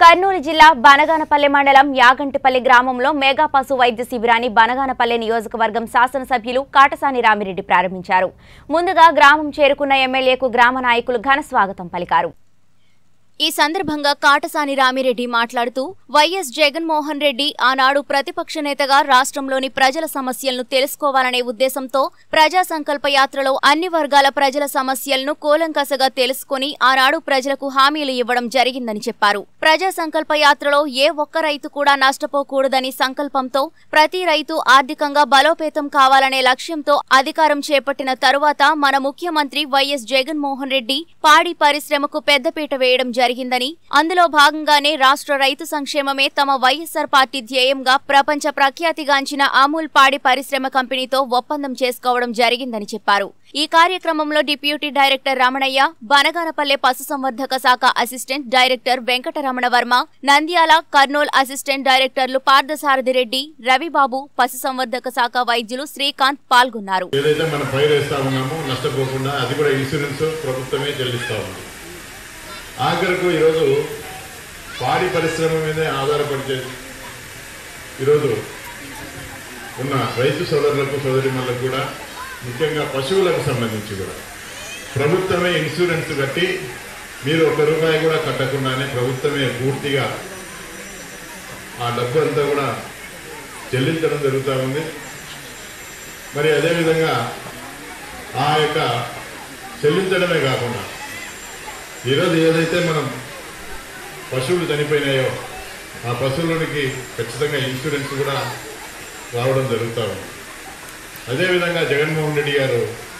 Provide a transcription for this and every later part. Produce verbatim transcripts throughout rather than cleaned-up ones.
కర్నూలు జిల్లా బనగానపల్లె మండలం యాగంటిపల్లి గ్రామంలో మెగా పశు వైద్య శిబిరాన్ని బనగానపల్లె నియోజకవర్గం శాసనసభ్యులు కాటసాని రామిరెడ్డి ప్రారంభించారు. ముందుగా గ్రామం చేరుకున్న ఎమ్మెల్యేకు గ్రామ నాయకులు ఘన స్వాగతం పలికారు. ఈ సందర్భంగా కాటసాని రామిరెడ్డి మాట్లాడుతూ వైఎస్ జగన్మోహన్ రెడ్డి ఆనాడు ప్రతిపక్ష నేతగా రాష్ట్రంలోని ప్రజల సమస్యలను తెలుసుకోవాలనే ఉద్దేశంతో ప్రజా సంకల్ప యాత్రలో అన్ని వర్గాల ప్రజల సమస్యలను కూలంకషగా తెలుసుకుని ఆనాడు ప్రజలకు హామీలు ఇవ్వడం జరిగిందని చెప్పారు. ప్రజా సంకల్ప యాత్రలో ఏ ఒక్క రైతు కూడా నష్టపోకూడదని సంకల్పంతో ప్రతి రైతు ఆర్థికంగా బలోపేతం కావాలనే లక్ష్యంతో అధికారం చేపట్టిన తరువాత మన ముఖ్యమంత్రి వైఎస్ జగన్మోహన్ రెడ్డి పాడి పరిశ్రమకు పెద్దపీట వేయడం జరిగిందని, అందులో భాగంగానే రాష్ట్ర రైతు సంక్షేమమే తమ వైఎస్ఆర్ పార్టీ ధ్యేయంగా ప్రపంచ ప్రఖ్యాతిగాంచిన అమూల్ పాడి పరిశ్రమ కంపెనీతో ఒప్పందం చేసుకోవడం జరిగిందని చెప్పారు. ఈ కార్యక్రమంలో డిప్యూటీ డైరెక్టర్ రమణయ్య, బనగానపల్లె పశుసంవర్ధక శాఖ assistant director Venkataramana Varma, Nandyal, Kurnool assistant డైరెక్టర్లు పార్థసారథి రెడ్డి, రవిబాబు, పశుసంవర్ధక శాఖ వైద్యులు శ్రీకాంత్ పాల్గొన్నారు. ఏదైతే మనం పైరు వేస్తా ఉన్నామో నష్టపోకుండా అది కూడా ఇన్సూరెన్స్ ప్రభుత్వమే చెల్లిస్తా ఉంది. ఆఖరకు ఈరోజు పాడి పరిశ్రమ మీదే ఆధారపడి ఈరోజు ఉన్న రైతు సోదరులకు సోదరిమణులకు కూడా ముఖ్యంగా పశువులకు సంబంధించి కూడా ప్రభుత్వమే ఇన్సూరెన్స్ కట్టి మీరు ఒక రూపాయి కూడా కట్టకుండానే ప్రభుత్వమే పూర్తిగా ఆ డబ్బు అంతా కూడా చెల్లించడం జరుగుతూ ఉంది. మరి అదేవిధంగా ఆ యొక్క చెల్లించడమే కాకుండా ఈరోజు ఏదైతే మనం పశువులు చనిపోయినాయో ఆ పశువులకి ఖచ్చితంగా ఇన్సూరెన్స్ కూడా రావడం జరుగుతూ ఉంది. అదేవిధంగా జగన్మోహన్ రెడ్డి గారు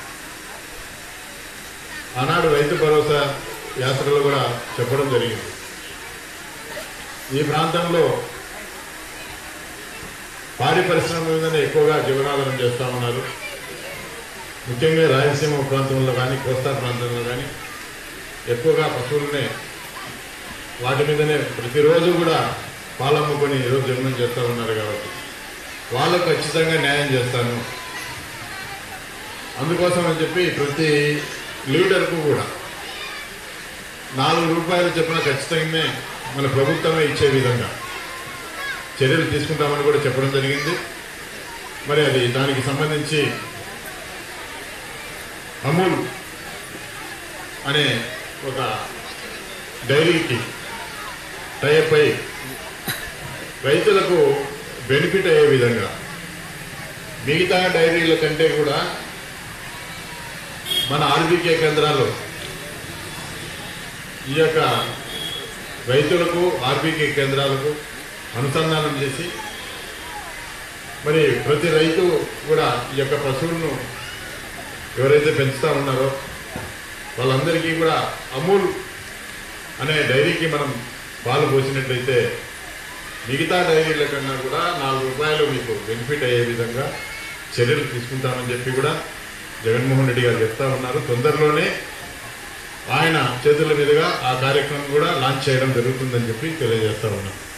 ఆనాడు రైతు భరోసా యాత్రలో కూడా చెప్పడం జరిగింది. ఈ ప్రాంతంలో పాడి పరిశ్రమ మీదనే ఎక్కువగా జీవనాధారం చేస్తూ ఉన్నారు. ముఖ్యంగా రాయలసీమ ప్రాంతంలో కానీ కోస్తా ప్రాంతంలో కానీ ఎక్కువగా పశువులనే వాటి మీదనే ప్రతిరోజు కూడా పాలమ్ముకొని ఈరోజు జీవనం చేస్తూ ఉన్నారు. కాబట్టి వాళ్ళకు ఖచ్చితంగా న్యాయం చేస్తాను. అందుకోసం అని చెప్పి ప్రతి లీటర్కు కూడా నాలుగు రూపాయలు చెప్పిన ఖచ్చితంగానే మన ప్రభుత్వమే ఇచ్చే విధంగా చర్యలు తీసుకుంటామని కూడా చెప్పడం జరిగింది. మరి అది దానికి సంబంధించి అమూల్ అనే ఒక డైరీకి టైప్ అయి రైతులకు బెనిఫిట్ అయ్యే విధంగా మిగతా డైరీల కంటే కూడా మన ఆర్బీకే కేంద్రాలు ఈ యొక్క రైతులకు ఆర్బీకే కేంద్రాలకు అనుసంధానం చేసి మరి ప్రతి రైతు కూడా ఈ యొక్క పశువులను ఎవరైతే పెంచుతూ ఉన్నారో వాళ్ళందరికీ కూడా అమూల్ అనే డైరీకి మనం పాలు పోసినట్లయితే మిగతా డైరీల కన్నా కూడా నాలుగు రూపాయలు మీకు బెనిఫిట్ అయ్యే విధంగా చర్యలు తీసుకుంటామని చెప్పి కూడా జగన్మోహన్ రెడ్డి గారు చెప్తా ఉన్నారు. తొందరలోనే ఆయన చేతుల మీదుగా ఆ కార్యక్రమం కూడా లాంచ్ చేయడం జరుగుతుందని చెప్పి తెలియజేస్తా ఉన్నాం.